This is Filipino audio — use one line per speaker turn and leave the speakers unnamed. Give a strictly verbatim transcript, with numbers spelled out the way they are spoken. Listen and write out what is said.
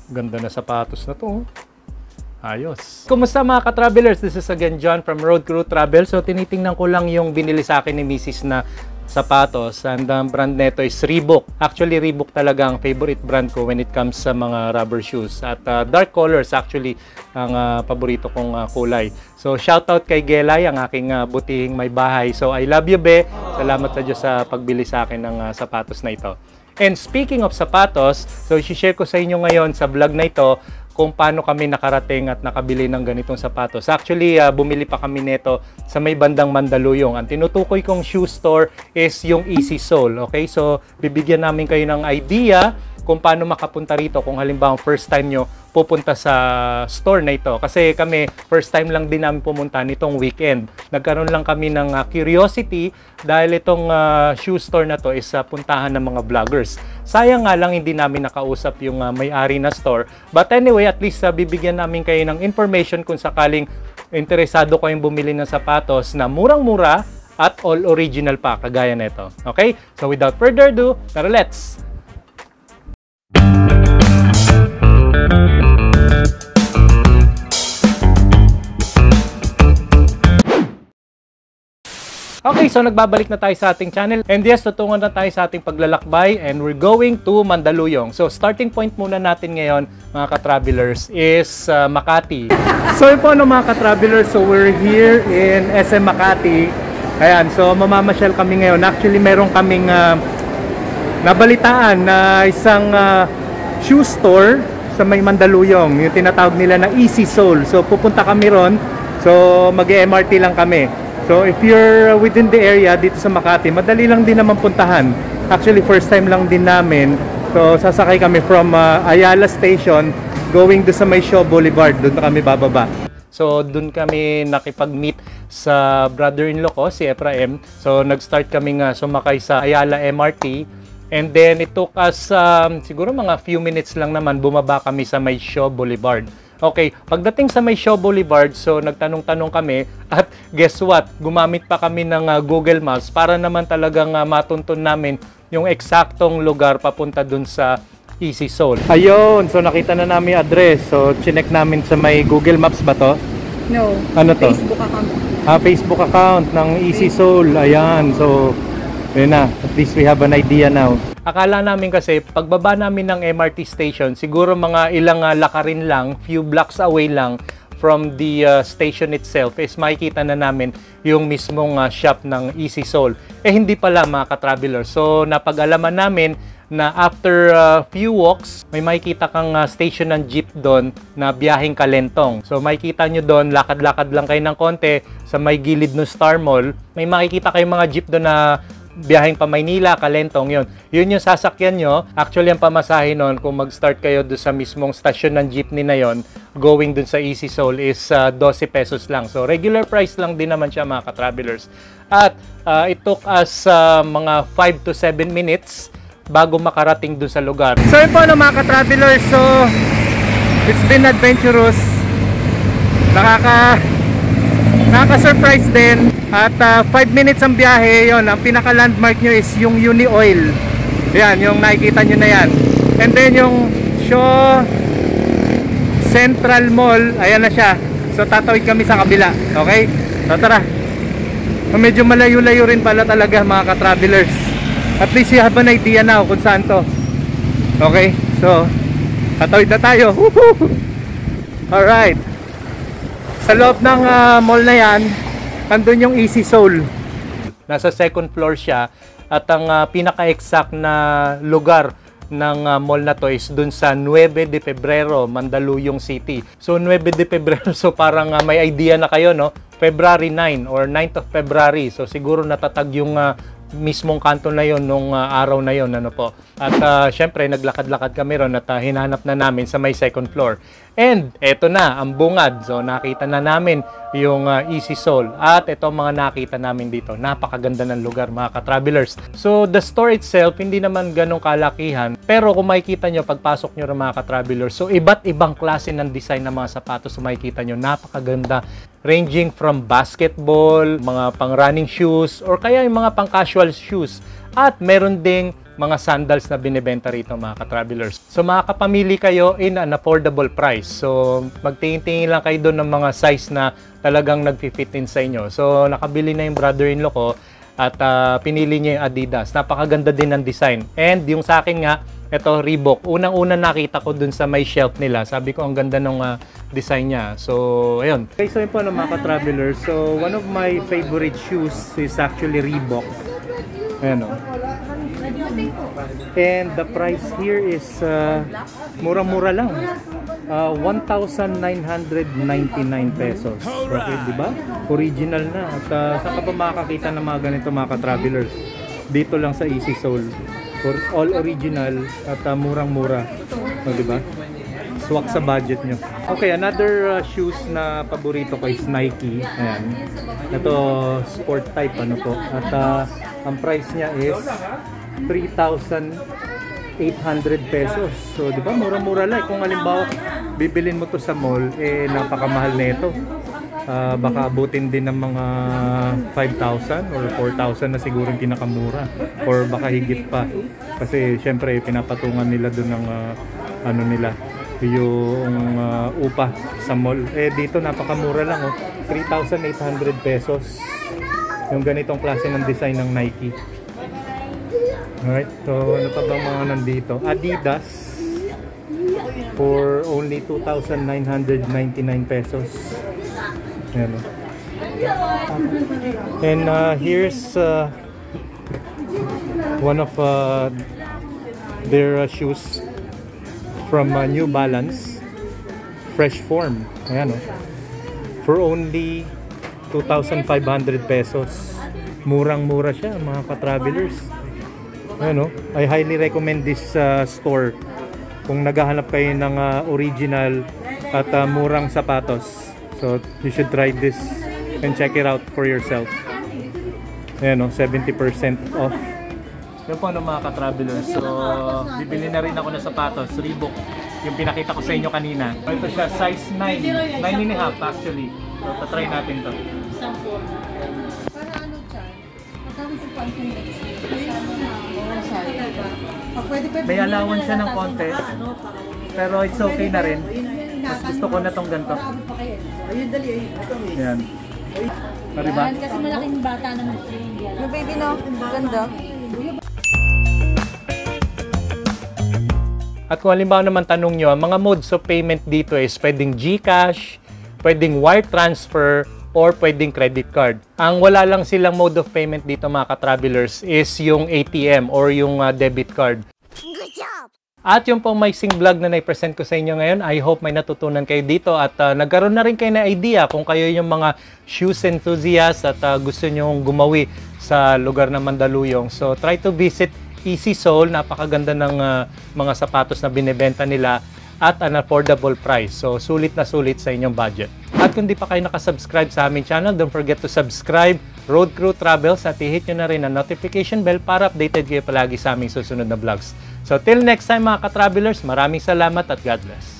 Ganda na sapatos na to. Ayos. Kumusta mga ka-travelers? This is again John from Road Crew Travel. So tinitingnan ko lang yung binili sa akin ni Missus na sapatos, and ang brand nito is Reebok. Actually, Reebok talaga ang favorite brand ko when it comes sa mga rubber shoes. At uh, dark colors actually ang uh, paborito kong uh, kulay. So shoutout kay Gelay, ang aking uh, butihing may bahay. So I love you, be. Salamat sa Diyos sa pagbili sa akin ng uh, sapatos na ito. And speaking of sapatos, so i-share ko sa inyo ngayon sa vlog na ito kung paano kami nakarating at nakabili ng ganitong sapatos. Actually, uh, bumili pa kami nito sa may bandang Mandaluyong. Ang tinutukoy kong shoe store is yung Easy Sole. Okay? So, bibigyan namin kayo ng idea kung paano makapunta rito kung halimbawa first time nyo pupunta sa store na ito. Kasi kami, first time lang din namin pumunta nitong weekend. Nagkaroon lang kami ng uh, curiosity dahil itong uh, shoe store na to is uh, puntahan ng mga vloggers. Sayang nga lang hindi namin nakausap yung uh, may-ari na store. But anyway, at least uh, bibigyan namin kayo ng information kung sakaling interesado kayong bumili ng sapatos na murang-mura at all original pa, kagaya nito. Okay? So without further ado, tara let's! Okay, so nagbabalik na tayo sa ating channel. And yes, tutungan na tayo sa ating paglalakbay and we're going to Mandaluyong. So starting point muna natin ngayon, mga ka-travelers, is uh, Makati. So yun po no, mga ka-travelers, so we're here in S M Makati. Ayan, so mamamasyal kami ngayon. Actually, meron kaming uh, nabalitaan na isang uh, shoe store sa may Mandaluyong. Yung tinatawag nila na Easy Sole. So pupunta kami ron. So mag-M R T lang kami. So if you're within the area dito sa Makati, madali lang din naman puntahan. Actually, first time lang din namin. So sasakay kami from uh, Ayala Station going do sa may Shaw Boulevard. Doon na kami bababa. So doon kami nakipag-meet sa brother-in-law ko, si Ephraim. So nag-start kami nga sumakay sa Ayala M R T. And then it took us um, siguro mga few minutes lang naman bumaba kami sa may Shaw Boulevard. Okay, pagdating sa may Shaw Boulevard, so nagtanong-tanong kami at guess what? Gumamit pa kami ng uh, Google Maps para naman talagang uh, matuntun namin yung eksaktong lugar papunta dun sa Easy Sole. Ayun, so nakita na namin yung address. So chinek namin sa may Google Maps ba to?
No.
Ano to?
Facebook account.
Ah, Facebook account ng Easy Sole. Ayan, so yun na, at least we have an idea now. Akala namin kasi, pagbaba namin ng M R T station, siguro mga ilang uh, lakarin lang, few blocks away lang from the uh, station itself, is makikita na namin yung mismong uh, shop ng Easy Sole. Eh hindi pala mga ka-traveler. So napag-alaman namin na after uh, few walks, may makikita kang uh, station ng jeep doon na biyaheng Kalentong. So makikita nyo doon, lakad-lakad lang kayo ng konti sa may gilid ng Star Mall. May makikita kayong mga jeep doon na biyaheng pa Maynila, Kalentong, yun. Yun yung sasakyan nyo. Actually, ang pamasahe nun, kung mag-start kayo doon sa mismong stasyon ng jeepney na yon, going doon sa Easy Sole is uh, twelve pesos lang. So, regular price lang din naman siya, mga ka-travelers. At uh, it took us uh, mga five to seven minutes bago makarating doon sa lugar. So, yun po, no, mga ka-travelers. So, it's been adventurous. Nakaka... Nakaka-surprise din. At five uh, minutes ang biyahe, yon. Ang pinaka-landmark nyo is yung Uni Oil. Yan, yung nakikita nyo na yan. And then yung Shaw Central Mall, ayan na siya. So tatawid kami sa kabila. Okay? So tara. So, medyo malayo-layo rin pala talaga, mga ka-travelers. At least you have an idea now kung saan to. Okay? So tatawid na tayo. Alright. Sa loob ng uh, mall na yan, andun yung Easy Sole. Nasa second floor siya at ang uh, pinaka-exact na lugar ng uh, mall na to is dun sa nueve de Febrero, Mandaluyong City. So nueve de Febrero, so parang uh, may idea na kayo, no? February nine or ninth of February. So siguro natatag yung uh, mismong kanto na yon nung uh, araw na yon, ano po. At uh, syempre naglakad-lakad kami ron at uh, hinanap na namin sa may second floor. And eto na ang bungad. So nakita na namin yung uh, Easy Sole. At ito mga nakita namin dito. Napakaganda ng lugar, mga ka-travelers. So the store itself hindi naman ganong kalakihan, pero kung makikita nyo pagpasok nyo mga ka-travelers, so iba't ibang klase ng design ng mga sapatos, so makikita nyo napakaganda. Ranging from basketball, mga pang running shoes, or kaya yung mga pang casual shoes. At meron ding mga sandals na binibenta rito mga ka-travelers. So makakapamili kayo in an affordable price. So magtingin-tingin lang kayo doon ng mga size na talagang nag-fit in sa inyo. So nakabili na yung brother-in-law ko at uh, pinili niya yung Adidas. Napakaganda din ng design. And yung sa akin nga, ito Reebok. Unang-una nakita ko dun sa may shelf nila. Sabi ko ang ganda ng uh, design niya. So ayun. Okay, so yun po ng mga ka-travelers. So one of my favorite shoes is actually Reebok. Ayan o. And the price here is uh, murang-mura lang. Uh, one thousand nine hundred ninety-nine pesos. Okay, di ba? Original na. At uh, saan ka pa makakakita ng mga ganito mga ka-travelers? Dito lang sa Easy Soul. For all original at uh, murang-mura. So, di ba? Swak sa budget nyo. Okay, another uh, shoes na paborito ko is Nike. Ayan. Ito, sport type ano po. At uh, ang price niya is three thousand eight hundred pesos. So, di ba? Mura-mura lang. Kung halimbawa, bibilin mo to sa mall, eh, napakamahal na ito. Uh, baka abutin din ng mga five thousand or four thousand na siguro yung pinakamura. Or baka higit pa. Kasi, syempre, pinapatungan nila doon ng uh, ano nila, yung uh, upa sa mall. Eh, dito, napakamura lang. Oh. three thousand eight hundred pesos. Yung ganitong klase ng design ng Nike. Alright, so ano pa bang mga nandito? Adidas for only two thousand nine hundred ninety-nine pesos. Ayan. And uh, here's uh, one of uh, their uh, shoes from uh, New Balance, Fresh Form. Ayan, oh. For only two thousand five hundred pesos. Murang-mura siya mga ka-travelers. Ano, I highly recommend this uh, store kung naghahanap kayo ng uh, original at uh, murang sapatos. So you should try this and check it out for yourself. Ayan, no, seventy percent off. Yan po ano mga ka-travelers. So bibili na rin ako ng sapatos, Reebok, yung pinakita ko sa inyo kanina. Ito siya, size nine, nine and a half actually. So tatry natin to.
Para ano dyan? Magkawin sa konti next year.
May allowance siya ng konti. Pero it's okay na rin. Mas gusto ko na tong ganito. Yan. Mariba?
Kasi malaking bata naman. Yung baby na, ganda.
At kung halimbawa naman tanong nyo, ang mga modes of payment dito is pwedeng GCash, pwedeng wire transfer, or pwedeng credit card. Ang wala lang silang mode of payment dito mga ka-travelers is yung A T M or yung uh, debit card.
Good job!
At yung pong Mysing Vlog na na-present ko sa inyo ngayon, I hope may natutunan kayo dito at uh, nagkaroon na rin kayo na idea kung kayo yung mga shoes enthusiast at uh, gusto nyo gumawi sa lugar ng Mandaluyong. So try to visit Easy Soul. Napakaganda ng uh, mga sapatos na binibenta nila at an affordable price. So sulit na sulit sa inyong budget. At kung di pa kayo nakasubscribe sa aming channel, don't forget to subscribe Road Crew Travels at i-hit nyo na rin ang notification bell para updated kayo palagi sa aming susunod na vlogs. So till next time mga ka-travelers, maraming salamat at God bless.